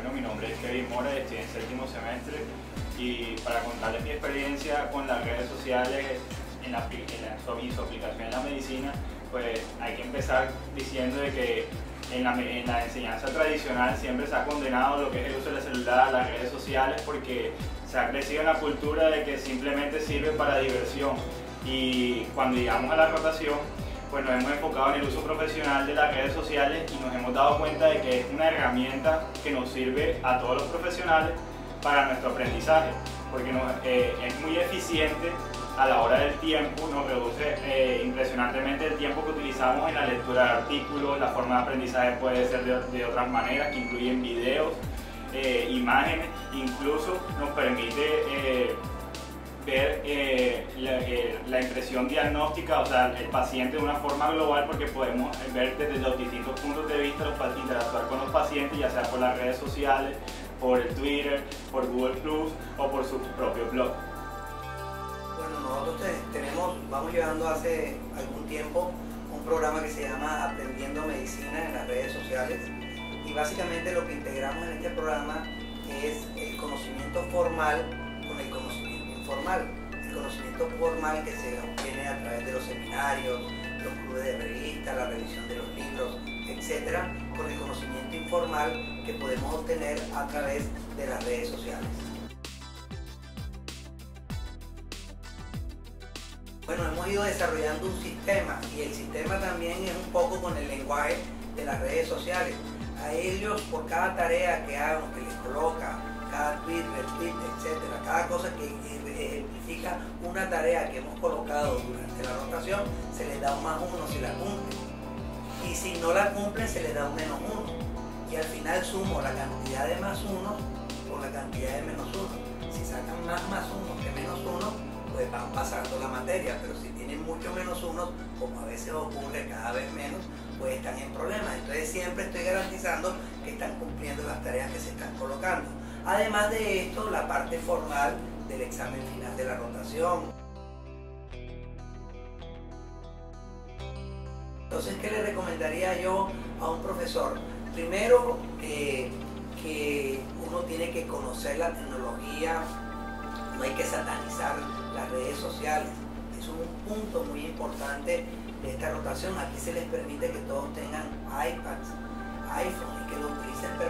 Bueno, mi nombre es Kevin Mora, estoy en séptimo semestre y para contarles mi experiencia con las redes sociales y su aplicación en la medicina, pues hay que empezar diciendo de que en la enseñanza tradicional siempre se ha condenado lo que es el uso del celular, las redes sociales, porque se ha crecido en la cultura de que simplemente sirve para diversión, y cuando llegamos a la rotación pues nos hemos enfocado en el uso profesional de las redes sociales y nos hemos dado cuenta de que es una herramienta que nos sirve a todos los profesionales para nuestro aprendizaje, porque es muy eficiente a la hora del tiempo, nos reduce impresionantemente el tiempo que utilizamos en la lectura de artículos. La forma de aprendizaje puede ser de otras maneras, que incluyen videos, imágenes, incluso nos permite ver la impresión diagnóstica, o sea, el paciente de una forma global, porque podemos ver desde los distintos puntos de vista, interactuar con los pacientes, ya sea por las redes sociales, por el Twitter, por Google Plus o por su propio blog. Bueno, nosotros vamos llevando hace algún tiempo un programa que se llama Aprendiendo Medicina en las redes sociales, y básicamente lo que integramos en este programa es el conocimiento formal con el conocimiento informal. El conocimiento formal que se obtiene a través de los seminarios, los clubes de revista, la revisión de los libros, etcétera, con el conocimiento informal que podemos obtener a través de las redes sociales. Bueno, hemos ido desarrollando un sistema, y el sistema también es un poco con el lenguaje de las redes sociales. A ellos, por cada tarea que hagan, que les coloca, cada tweet, retweet, etcétera, cada cosa que ejemplifica una tarea que hemos colocado durante la rotación, se les da un +1 si la cumplen. Y si no la cumplen, se les da un -1. Y al final sumo la cantidad de +1 por la cantidad de -1. Si sacan más +1 que -1, pues van pasando la materia, pero si tienen mucho -1, como a veces ocurre cada vez menos, pues están en problemas. Entonces siempre estoy garantizando que están cumpliendo las tareas que se están colocando. Además de esto, la parte formal del examen final de la rotación. Entonces, ¿qué le recomendaría yo a un profesor? Primero, que uno tiene que conocer la tecnología, no hay que satanizar las redes sociales. Eso es un punto muy importante de esta rotación. Aquí se les permite que todos tengan iPads, iPhone, y que lo utilicen